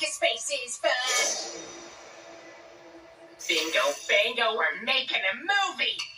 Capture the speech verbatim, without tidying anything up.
Space is fun. Bingo, bango, we're making a movie.